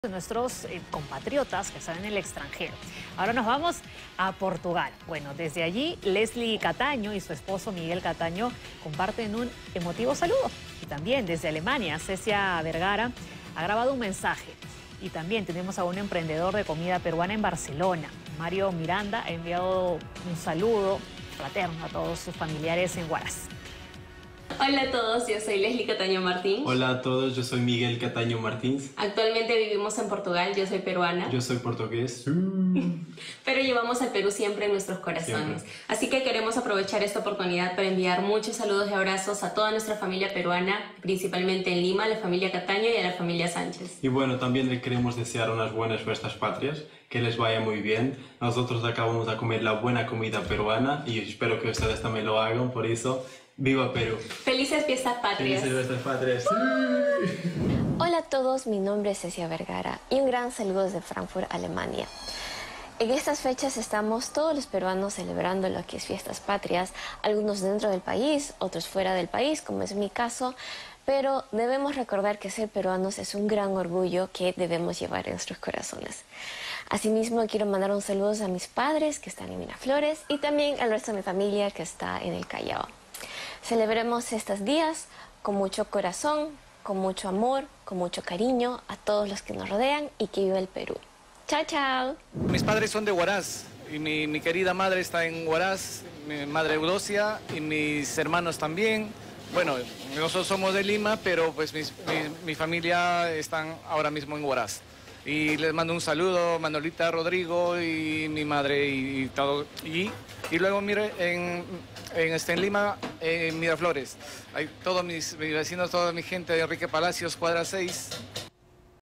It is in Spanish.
de nuestros compatriotas que están en el extranjero. Ahora nos vamos a Portugal. Bueno, desde allí Leslie Cataño y su esposo Miguel Cataño comparten un emotivo saludo. Y también desde Alemania, Cecia Vergara ha grabado un mensaje. Y también tenemos a un emprendedor de comida peruana en Barcelona. Mario Miranda ha enviado un saludo fraterno a todos sus familiares en Huaraz. Hola a todos, yo soy Leslie Cataño Martín. Hola a todos, yo soy Miguel Cataño Martins. Actualmente vivimos en Portugal, yo soy peruana. Yo soy portugués. Pero llevamos al Perú siempre en nuestros corazones. Siempre. Así que queremos aprovechar esta oportunidad para enviar muchos saludos y abrazos a toda nuestra familia peruana, principalmente en Lima, a la familia Cataño y a la familia Sánchez. Y bueno, también le queremos desear unas buenas fiestas patrias, que les vaya muy bien. Nosotros acabamos de comer la buena comida peruana y espero que ustedes también lo hagan, por eso, ¡viva Perú! ¡Felices fiestas patrias! ¡Felices fiestas patrias! Hola a todos, mi nombre es Cecia Vergara y un gran saludo desde Frankfurt, Alemania. En estas fechas estamos todos los peruanos celebrando lo que es fiestas patrias, algunos dentro del país, otros fuera del país, como es mi caso, pero debemos recordar que ser peruanos es un gran orgullo que debemos llevar en nuestros corazones. Asimismo, quiero mandar un saludo a mis padres que están en Miraflores y también al resto de mi familia que está en el Callao. Celebremos estos días con mucho corazón, con mucho amor, con mucho cariño a todos los que nos rodean y que viva el Perú. ¡Chao, chao! Mis padres son de Huaraz y mi querida madre está en Huaraz, mi madre Eudocia y mis hermanos también. Bueno, nosotros somos de Lima, pero pues mi familia están ahora mismo en Huaraz. Y les mando un saludo, Manolita, Rodrigo y mi madre y todo. Y luego mire, en Lima, en Miraflores, hay todos mis vecinos, toda mi gente de Enrique Palacios, cuadra 6.